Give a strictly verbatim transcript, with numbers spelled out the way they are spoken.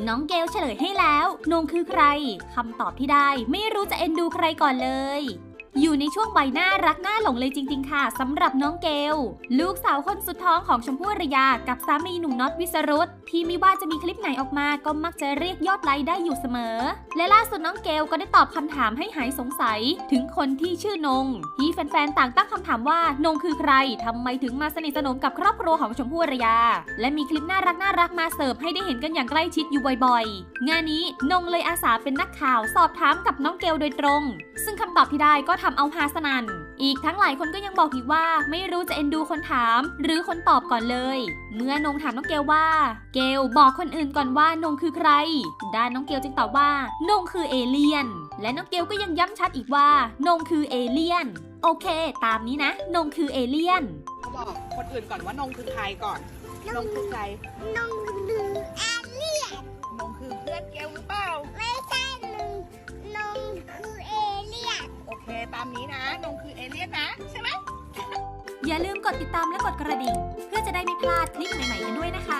น้องเกลเฉลยให้แล้วนงคือใครคำตอบที่ได้ไม่รู้จะเอ็นดูใครก่อนเลยอยู่ในช่วงใบหน้ารักหน้าหลงเลยจริงๆค่ะสำหรับน้องเกลลูกสาวคนสุดท้องของชมพู่อารยากับสามีหนุ่มน็อตวิสรุตที่ไม่ว่าจะมีคลิปไหนออกมาก็มักจะเรียกยอดไลค์ได้อยู่เสมอและล่าสุดน้องเกลก็ได้ตอบคำถามให้หายสงสัยถึงคนที่ชื่อนงที่แฟนๆต่างตั้งคำถามว่านงคือใครทำไมถึงมาสนิทสนมกับครอบครัวของชมพู่อารยาและมีคลิปน่ารักน่ารักมาเสิร์ฟให้ได้เห็นกันอย่างใกล้ชิดอยู่บ่อยๆงานนี้นงเลยอาสาเป็นนักข่าวสอบถามกับน้องเกลโดยตรงซึ่งคำตอบที่ได้ก็ทำเอาฮาสนั่นอีกทั้งหลายคนก็ยังบอกอีกว่าไม่รู้จะเอ็นดูคนถามหรือคนตอบก่อนเลยเมื่อนงถามน้องเกลว่าเกลบอกคนอื่นก่อนว่านงคือใครด้านน้องเกลจึงตอบว่านงคือเอเลี่ยนและน้องเกลก็ยังย้ำชัดอีกว่านงคือเอเลี่ยนโอเคตามนี้นะนงคือเอเลี่ยนบอกคนอื่นก่อนว่านงคือใครก่อนนงคือใครนงคือเอเลี่ยนนงคือเพื่อนเกลหรือเปล่าไม่ใช่นงนงคือเอเลี่ยนโอเคตามนี้นะนงคือเอเลี่ยนนะใช่ไหมอย่าลืมกดติดตามและกดกระดิ่งเพื่อจะได้ไม่พลาดคลิปใหม่ๆกันด้วยนะคะ